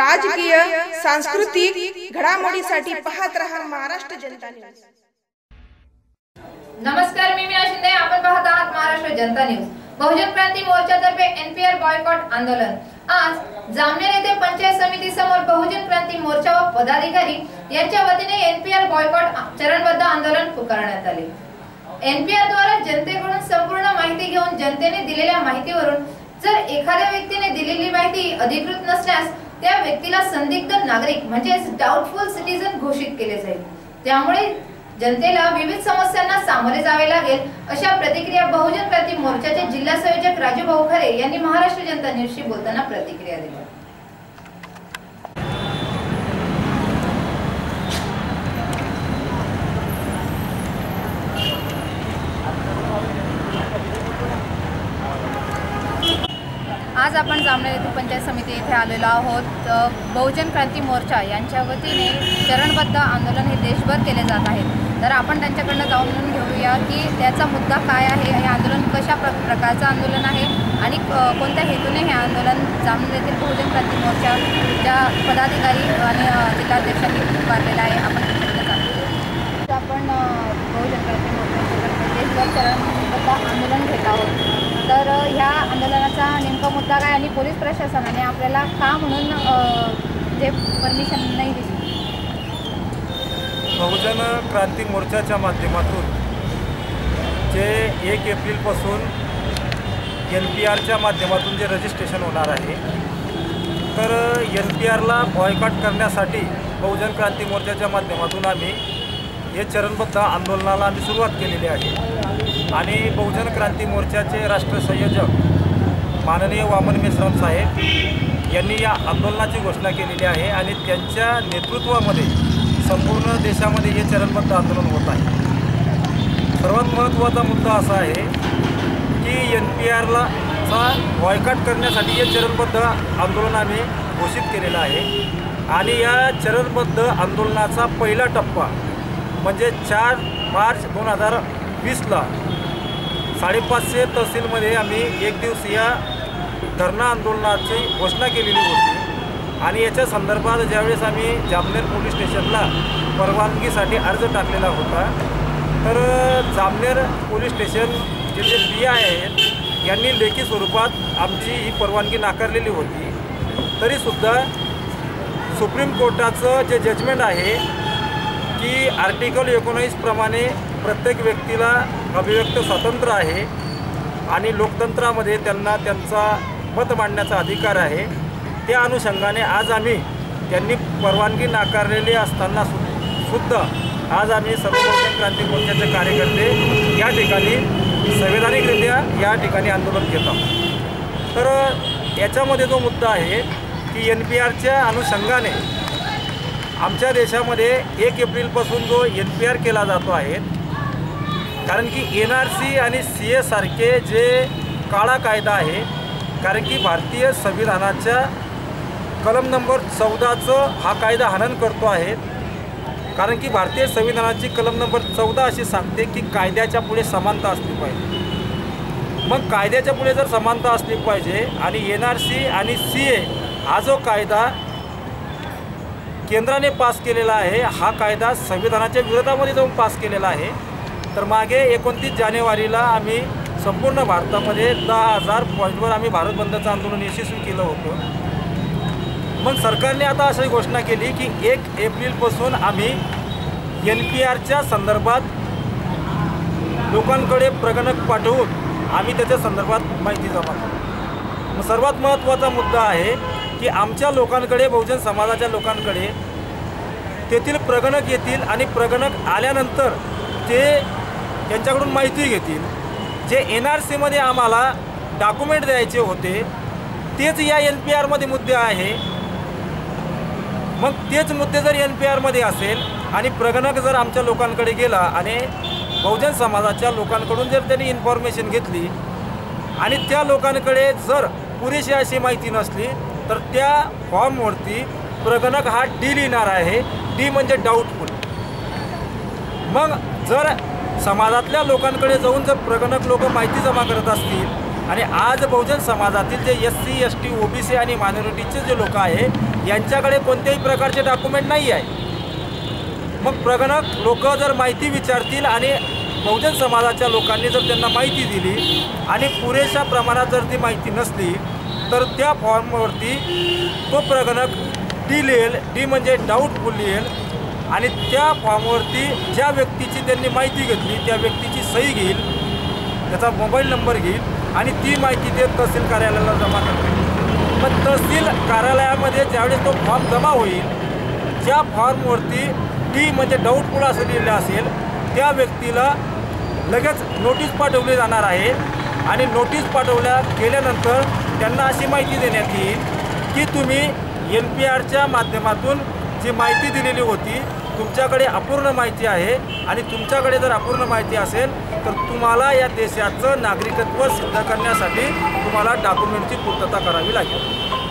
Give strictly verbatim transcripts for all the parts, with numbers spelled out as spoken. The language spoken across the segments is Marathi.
राजकीय सांस्कृतिक घडामोडीसाठी पाहत रहा महाराष्ट्र जनता न्यूज। नमस्कार, मी मीना शिंदे, आपण पाहत आहात महाराष्ट्र जनता न्यूज। बहुजन क्रांती मोर्चातर्फे एनपीआर बॉयकॉट आंदोलन। आज जामनेर येथे पंचायत समिती समोर बहुजन क्रांती मोर्चा व पदाधिकारी यांच्या वतीने एनपीआर बॉयकॉट चरणबद्ध आंदोलन पुकारण्यात आले। एनपीआर द्वारा जनतेकडून संपूर्ण माहिती घेऊन जनतेने दिलेल्या माहितीवरून जर एखाद्या व्यक्तीने दिलेली माहिती अधिकृत नसल्यास त्या व्यक्तीला संदिग्ध नागरिक म्हणजे डाउटफुल सिटीजन घोषित केले जाईल। त्यामुळे जनतेला विविध समस्यांना सामोरे जावे लागेल, अशा प्रतिक्रिया बहुजन क्रांती मोर्चाचे जिल्हा संयोजक राजू भाऊ खरे यांनी महाराष्ट्र जनता न्यूजशी बोलताना प्रतिक्रिया दिली। आज आपण जामनेर येथील पंचायत समिती येथे आलेलो आहोत। बहुजन क्रांती मोर्चा यांच्या वतीने चरणबद्ध आंदोलन हे देशभर केले जात आहे। तर आपण त्यांच्याकडनं जाणून घेऊया की त्याचा मुद्दा काय आहे, हे आंदोलन कशा प्र प्रकारचं आंदोलन आहे आणि कोणत्या हेतूने हे आंदोलन जामनेर येथील बहुजन क्रांती मोर्चाच्या पदाधिकारी आणि जिल्हाध्यक्षांनी पुकारलेलं आहे। आपण त्यांच्याकडे जाणून आपण बहुजन क्रांती मोर्चाच्या देशभर चरणबद्ध आंदोलन घेत आहोत। तर ह्या आंदोलनाचा नेमका मुद्दा काय आणि पोलीस प्रशासनाने आपल्याला का म्हणून जे परमिशन नाही दिली? बहुजन क्रांती मोर्चाच्या माध्यमातून जे एक एप्रिलपासून एन पी आरच्या माध्यमातून जे रजिस्ट्रेशन होणार आहे, तर एन पी आरला बॉयकॉट करण्यासाठी बहुजन क्रांती मोर्चाच्या माध्यमातून आम्ही हे चरणबद्ध आंदोलनाला आम्ही सुरुवात केलेली आहे। आणि बहुजन क्रांती मोर्चाचे राष्ट्र संयोजक माननीय वामन मेश्राम साहेब यांनी या आंदोलनाची घोषणा केलेली आहे आणि त्यांच्या नेतृत्वामध्ये संपूर्ण देशामध्ये हे चरणबद्ध आंदोलन होत आहे। सर्वात महत्त्वाचा मुद्दा असा आहे की एन पी आरला चा बॉयकॉट करण्यासाठी हे चरणबद्ध आंदोलन आम्ही घोषित केलेलं आहे। आणि या चरणबद्ध आंदोलनाचा पहिला टप्पा म्हणजे चार मार्च दोन हजार वीसला साडेपाचशे तहसीलमध्ये आम्ही एक दिवसीय धरणा आंदोलनाची घोषणा केलेली होती। आणि याच्या संदर्भात ज्यावेळेस आम्ही जामनेर पोलीस स्टेशनला परवानगीसाठी अर्ज टाकलेला होता, तर जामनेर पोलीस स्टेशन जे जे पी आय आहेत यांनी लेखी स्वरूपात आमची ही परवानगी नाकारलेली होती। तरीसुद्धा सुप्रीम कोर्टाचं जे जजमेंट आहे की आर्टिकल एकोणीस प्रमाणे प्रत्येक व्यक्तीला अभिव्यक्त स्वातंत्र्य आहे आणि लोकतंत्रामध्ये त्यांना त्यांचा मत मांडण्याचा अधिकार आहे। त्या अनुषंगाने आज आम्ही त्यांनी परवानगी नाकारलेली असताना सु सुद्धा आज आम्ही सर्व बहुजन क्रांती मोर्चाचे कार्यकर्ते या ठिकाणी संवैधानिकरित्या या ठिकाणी आंदोलन घेत आहोत। तर याच्यामध्ये जो मुद्दा आहे की एन पी आरच्या अनुषंगाने आमच्या देशामध्ये एक एप्रिलपासून जो एन पी आर केला जातो आहे, कारण की एन आर सी आणि सी ए सारखे जे काळा कायदा आहे, कारण की भारतीय संविधानाच्या कलम नंबर चौदाचं हा कायदा हनन करतो आहे। कारण की भारतीय संविधानाची कलम नंबर चौदा अशी सांगते की कायद्याच्या पुढे समानता असली पाहिजे। मग कायद्याच्या पुढे जर समानता असली पाहिजे आणि एन आर सी आणि सी ए हा जो कायदा केंद्राने पास केलेला आहे, हा कायदा संविधानाच्या विरोधामध्ये जाऊन पास केलेला आहे। तर मागे एकोणतीस जानेवारीला आम्ही संपूर्ण भारतामध्ये दहा हजार पॉईंटवर आम्ही भारत बंदचं आंदोलन यशस्वी केलं होतं। मग सरकारने आता अशी घोषणा केली की एक एप्रिलपासून आम्ही एन पी आरच्या संदर्भात लोकांकडे प्रगणक पाठवून आम्ही त्याच्या संदर्भात माहिती जमा करू। मग सर्वात महत्त्वाचा मुद्दा आहे की आमच्या लोकांकडे, बहुजन समाजाच्या लोकांकडे तेथील प्रगणक येतील आणि प्रगणक आल्यानंतर ते त्यांच्याकडून माहिती घेतील। जे एन आर सीमध्ये आम्हाला डॉक्युमेंट द्यायचे होते तेच या एन पी आरमध्ये मुद्दे आहे। मग तेच मुद्दे जर एन पी आरमध्ये असेल आणि प्रगणक जर आमच्या लोकांकडे गेला आणि बहुजन समाजाच्या लोकांकडून जर त्यांनी इन्फॉर्मेशन घेतली आणि त्या लोकांकडे जर पुरेशी अशी माहिती नसली, तर त्या फॉर्मवरती प्रगणक हा डी लिहिणार आहे। डी म्हणजे डाऊटफुल। मग जर समाजातल्या लोकांकडे जाऊन जर प्रगणक लोक माहिती जमा करत असतील आणि आज बहुजन समाजातील जे S C S T O B C आणि मायनॉरिटीचे जे लोक आहे यांच्याकडे कोणत्याही प्रकारचे डॉक्युमेंट नाही आहे. मग प्रगणक लोक जर माहिती विचारतील आणि बहुजन समाजाच्या लोकांनी जर त्यांना माहिती दिली आणि पुरेशा प्रमाणात जर ती माहिती नसली तर त्या फॉर्मवरती तो प्रगणक डी लिहेल. डी म्हणजे डाऊटफुल लिहेल आणि त्या फॉर्मवरती ज्या व्यक्तीची त्यांनी माहिती घेतली त्या व्यक्तीची सही घेईल, त्याचा मोबाईल नंबर घेईल आणि ती माहिती ते तहसील कार्यालयाला जमा करतील. मग तहसील कार्यालयामध्ये ज्यावेळेस तो फॉर्म जमा होईल, ज्या फॉर्मवरती डी म्हणजे डाऊटफुल असं लिहिलं असेल त्या व्यक्तीला लगेच नोटीस पाठवली जाणार आहे आणि नोटीस पाठवल्या गेल्यानंतर त्यांना अशी माहिती देण्यात येईल की तुम्ही एन पी आरच्या माध्यमातून जी माहिती दिलेली होती तुमच्याकडे अपूर्ण माहिती आहे आणि तुमच्याकडे जर अपूर्ण माहिती असेल तर तुम्हाला या देशाचं नागरिकत्व सिद्ध करण्यासाठी तुम्हाला डॉक्युमेंटची पूर्तता करावी लागेल.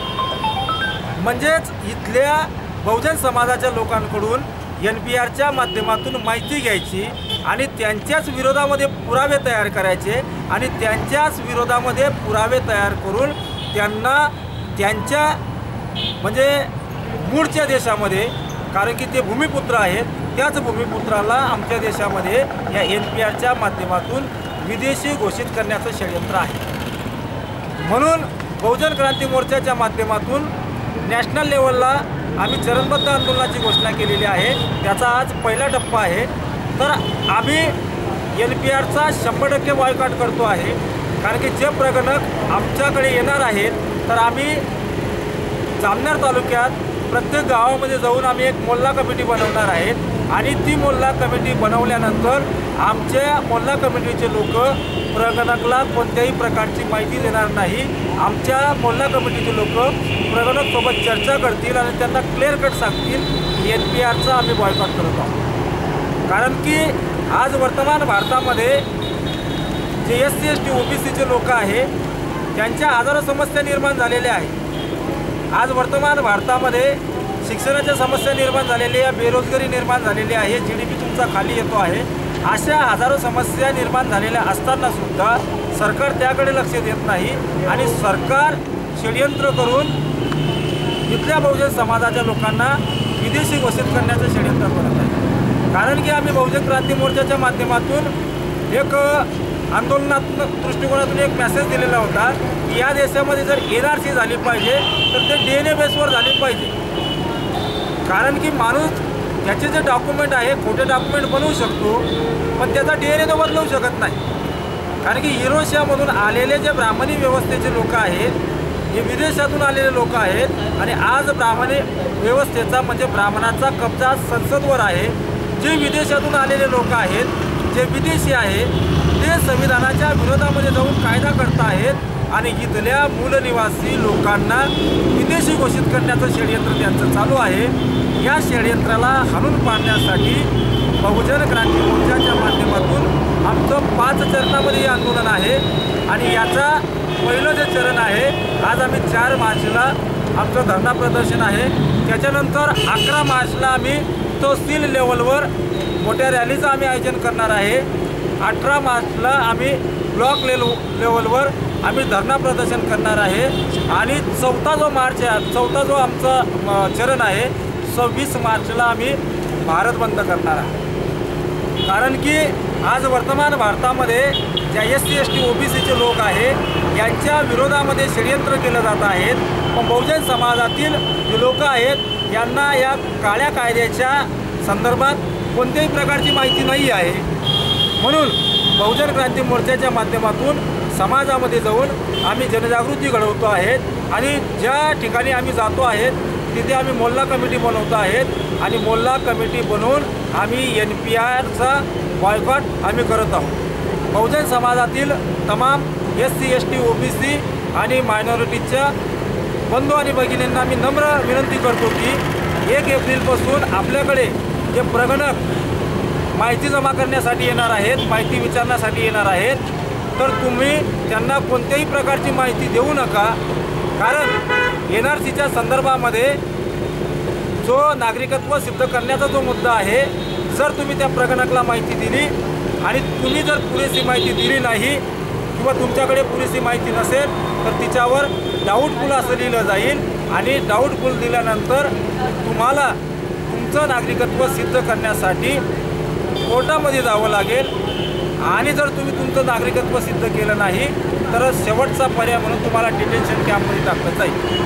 म्हणजेच इथल्या बहुजन समाजाच्या लोकांकडून एन पी आरच्या माध्यमातून माहिती घ्यायची आणि त्यांच्याच विरोधामध्ये पुरावे तयार करायचे आणि त्यांच्याच विरोधामध्ये पुरावे तयार करून त्यांना त्यांच्या म्हणजे मूळच्या देशामध्ये, कारण की ते भूमिपुत्र आहेत, त्याच भूमिपुत्राला आमच्या देशामध्ये या एन पी आरच्या माध्यमातून विदेशी घोषित करण्याचं षडयंत्र आहे. म्हणून बहुजन क्रांती मोर्चाच्या माध्यमातून नॅशनल लेवलला आम्ही चरणबद्ध आंदोलनाची घोषणा केलेली आहे. त्याचा आज पहिला टप्पा आहे. तर आम्ही एन पी आरचा शंभर टक्के बॉयकॉट करतो आहे. कारण की जे प्रगणक आमच्याकडे येणार आहेत तर आम्ही जामनेर तालुक्यात प्रत्येक गावामध्ये जाऊन आम्ही एक मोल्ला कमिटी बनवणार आहेत आणि ती मोल्ला कमिटी बनवल्यानंतर आमच्या मोल्ला कमिटीचे लोक प्रगणकला कोणत्याही प्रकारची माहिती देणार नाही. आमच्या मोल्ला कमिटीचे लोक प्रगणकसोबत चर्चा करतील आणि त्यांना क्लिअर कट सांगतील की एन पी आरचा आम्ही बॉयकॉट करत आहोत. कारण की आज वर्तमान भारतामध्ये जे S C S T O B सीचे लोक आहे त्यांच्या हजारो समस्या निर्माण झालेल्या आहेत. आज वर्तमान भारतामध्ये शिक्षणाच्या समस्या निर्माण झालेल्या, बेरोजगारी निर्माण झालेली आहे, जी डी पी तुमचा खाली येतो आहे. अशा हजारो समस्या निर्माण झालेल्या असतानासुद्धा सरकार त्याकडे लक्ष देत नाही आणि सरकार षडयंत्र करून इथल्या बहुजन समाजाच्या लोकांना विदेशी घोषित करण्याचं षडयंत्र करत आहे. कारण की आम्ही बहुजन क्रांती मोर्चाच्या माध्यमातून एक आंदोलनात्मक दृष्टिकोनातून एक मेसेज दिलेला होता की या देशामध्ये जर एन आर सी झाली पाहिजे तर ते डी एन ए बेसवर झाली पाहिजे. कारण की माणूस त्याचे जे डॉक्युमेंट आहे खोटे डॉक्युमेंट बनवू शकतो पण त्याचा डी एन ए तो बदलवू शकत नाही. कारण की युरोशियामधून आलेले जे ब्राह्मणी व्यवस्थेचे लोक आहेत हे विदेशातून आलेले लोक आहेत आणि आज ब्राह्मणी व्यवस्थेचा म्हणजे ब्राह्मणाचा कब्जा संसदवर आहे. जे विदेशातून आलेले लोक आहेत, जे विदेशी आहेत, ते संविधानाच्या विरोधामध्ये जाऊन कायदा करत आहेत आणि इथल्या मूलनिवासी लोकांना विदेशी घोषित करण्याचं षडयंत्र त्यांचं चालू आहे. या षडयंत्राला हाणून पाडण्यासाठी बहुजन क्रांती मोर्चाच्या माध्यमातून आमचं पाच चरणामध्ये हे आंदोलन आहे आणि याचा पहिलं जे चरण आहे आज आम्ही चार मार्चला आमचं धरणा प्रदर्शन आहे. त्याच्यानंतर अकरा मार्चला आम्ही तहसील लेवलवर मोठ्या रॅलीचं आम्ही आयोजन करणार आहे. अठरा मार्चला आम्ही ब्लॉक लेव लेवलवर आम्ही धरणा प्रदर्शन करणार आहे आणि चौथा जो मार्च आहे, चौथा जो आमचा चरण आहे, सव्वीस मार्चला आम्ही भारत बंद करणार आहे. कारण की आज वर्तमान भारतामध्ये ज्या S C S T O B सीचे लोक आहे यांच्या विरोधामध्ये षडयंत्र केलं जात आहेत. पण बहुजन समाजातील जे लोक आहेत यांना या काळ्या कायद्याच्या संदर्भात कोणत्याही प्रकारची माहिती नाही आहे. म्हणून बहुजन क्रांती मोर्चाच्या माध्यमातून समाजामध्ये जाऊन आम्ही जनजागृती घडवतो आहेत आणि ज्या ठिकाणी आम्ही जातो आहेत तिथे आम्ही मोल्ला कमिटी बनवतो आहेत आणि मोल्ला कमिटी बनवून आम्ही एन पी आरचा बॉयकॉट आम्ही करत आहोत. बहुजन समाजातील तमाम S C S T O B C आणि मायनॉरिटीच्या बंधू आणि भगिनींना मी नम्र विनंती करतो की एक एप्रिलपासून आपल्याकडे जे प्रगणक माहिती जमा करण्यासाठी येणार आहेत, माहिती विचारण्यासाठी येणार आहेत, तर तुम्ही त्यांना कोणत्याही प्रकारची माहिती देऊ नका. कारण एन आर सीच्या संदर्भामध्ये जो नागरिकत्व सिद्ध करण्याचा जो मुद्दा आहे, जर तुम्ही त्या प्रगणकला माहिती दिली आणि तुम्ही जर पुरेशी माहिती दिली नाही किंवा तुमच्याकडे पुरेशी माहिती नसेल तर तिच्यावर डाऊटफुल असं लिहिलं जाईल आणि डाऊटफुल दिल्यानंतर तुम्हाला तुमचं नागरिकत्व सिद्ध करण्यासाठी कोर्टामध्ये जावं लागेल आणि जर तुम्ही तुमचं नागरिकत्व सिद्ध केलं नाही तर शेवटचा पर्याय म्हणून तुम्हाला डिटेन्शन कॅम्पमध्ये टाकलं जाईल.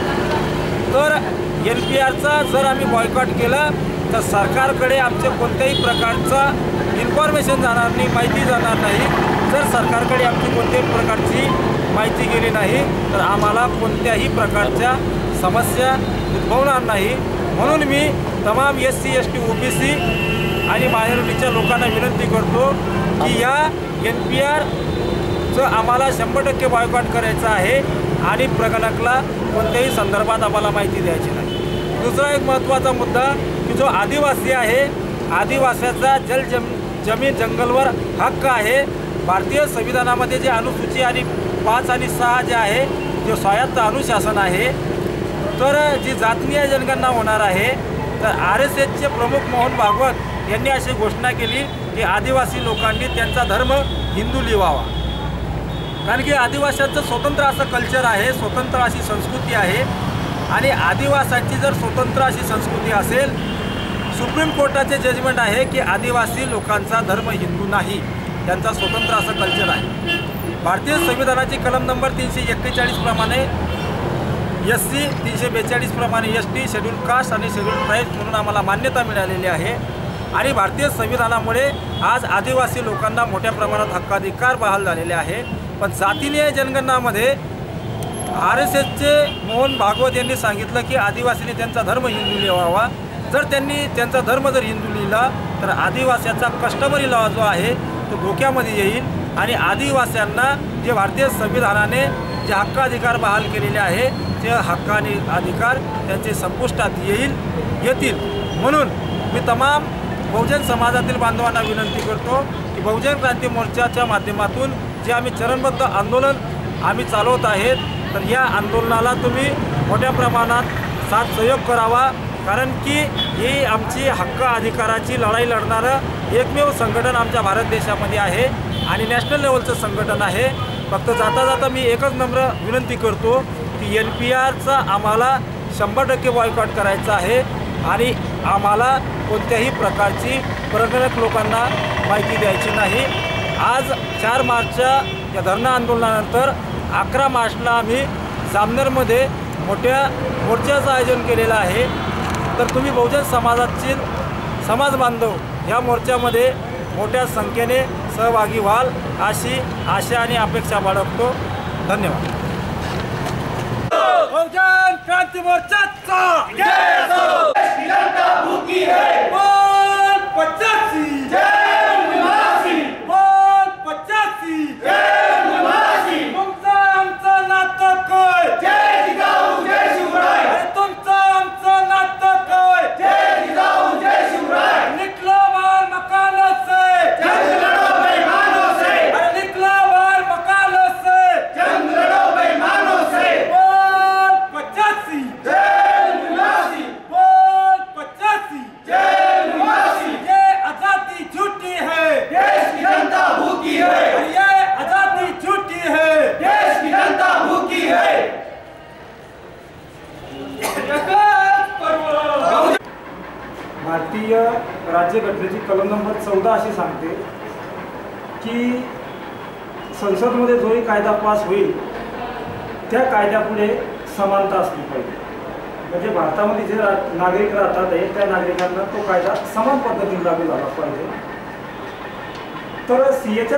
तर एन पी आरचा जर आम्ही बॉयकॉट केलं तर सरकारकडे आमच्या कोणत्याही प्रकारचा इन्फॉर्मेशन जाणार नाही, माहिती जाणार नाही. जर सरकारकडे आमची कोणत्याही प्रकारची माहिती गेली नाही तर आम्हाला कोणत्याही प्रकारच्या समस्या उद्भवणार नाही. म्हणून मी तमाम S C S T O B C आणि मायनॉरिटीच्या लोकांना विनंती करतो की या एन पी आरचं आम्हाला शंभर टक्के बॉयकॉट करायचं आहे आणि प्रगणकला कोणत्याही संदर्भात आम्हाला माहिती द्यायची नाही. दुसरा एक महत्त्वाचा मुद्दा की जो आदिवासी आहे, आदिवासीचा जल जम जमीन जंगलवर हक्क आहे. भारतीय संविधानामध्ये जे अनुसूची आणि पाच आणि सहा जे आहे जे स्वायत्त अनुशासन आहे, तर जी जातीय जनगणना होणार आहे तर आर एस एसचे प्रमुख मोहन भागवत यांनी अशी घोषणा केली की आदिवासी लोकांनी त्यांचा धर्म हिंदू लिहावा. कारण की आदिवासींचं स्वतंत्र असं कल्चर आहे, स्वतंत्र अशी संस्कृती आहे आणि आदिवासींची जर स्वतंत्र अशी संस्कृती असेल, सुप्रीम कोर्टाचे जजमेंट आहे की आदिवासी लोकांचा धर्म हिंदू नाही, त्यांचा स्वतंत्र असं कल्चर आहे. भारतीय संविधानाची कलम नंबर तीनशे एक्केचाळीस प्रमाणे एस सी, तीनशे बेचाळीस प्रमाणे एस टी, शेड्यूल कास्ट आणि शेड्यूल ट्राईब्स म्हणून आम्हाला मान्यता मिळालेली आहे. आणि भारतीय संविधानामुळे आज आदिवासी लोकांना मोठ्या प्रमाणात हक्काधिकार बहाल झालेले आहे. पण जातीय जनगणनामध्ये आर एस एसचे मोहन भागवत यांनी सांगितलं की आदिवासीने त्यांचा धर्म हिंदू लिहावा. जर त्यांनी त्यांचा धर्म जर हिंदू लिहिला तर आदिवासीचा कस्टमरी लॉ जो आहे तो धोक्यामध्ये येईल आणि आदिवासींना जे भारतीय संविधानाने जे हक्काधिकार बहाल केलेले आहे ते हक्क आणि अधिकार त्यांचे संपुष्टात येईल येतील. म्हणून मी तमाम बहुजन समाजातील बांधवांना विनंती करतो की बहुजन क्रांती मोर्चाच्या माध्यमातून जे आम्ही चरणबद्ध आंदोलन आम्ही चालवत आहेत तर या आंदोलनाला तुम्ही मोठ्या प्रमाणात साथ सहयोग करावा. कारण की ही आमची हक्क अधिकाराची लढाई लढणारं एकमेव संघटन आमच्या भारत देशामध्ये आहे आणि नॅशनल लेवलचं संघटन आहे. फक्त जाता जाता मी एकच नम्र विनंती करतो की एन पी आरचा आम्हाला शंभर टक्के बॉयकॉट करायचा आहे आणि आम्हाला कोणत्याही प्रकारची प्रगणक लोकांना माहिती द्यायची नाही. आज चार मार्चच्या या धरणं आंदोलनानंतर अकरा मार्चला आम्ही जामनेरमध्ये मोठ्या मोर्चाचं आयोजन केलेलं आहे. तर तुम्ही बहुजन समाजातील समाज बांधव या मोर्चामध्ये मोठ्या संख्येने सहभागी व्हाल अशी आशा आणि अपेक्षा बाळगतो. धन्यवाद. बहुजन क्रांती मोर्चाचा जय असो. जनता भूकी है. बोल पचासी जय निवासी. बोल पचासी जय निवासी. तुमचं आमचं नातं काय जय जिजाऊ जय शिवराय. तुमचं आमचं नातं काय जय जिजाऊ जय शिवराय. निकलो बाहर मकानों से जंग लड़ो बेईमानों से. अरे निकलो बाहर मकानों से जंग लड़ो बेईमानों से. बोल पचासी जय निवासी. बोल पचासी जय निवासी. ये आजादी झूठी है, देश की जनता भूखी है. ये आजादी झूठी है, देश की जनता भूखी है. भारतीय राज्यघटनेची कलम नंबर चौदा अशी सांगते की संसदमध्ये जोही कायदा पास होईल त्या कायद्यापुढे समानता असली पाहिजे. म्हणजे भारतामध्ये जे रा नागरिक राहतात आहे त्या नागरिकांना तो कायदा समान पद्धतीने लागू झाला पाहिजे. तर सी एच्या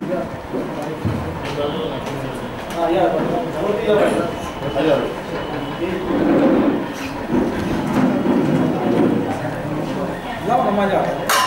माझ्या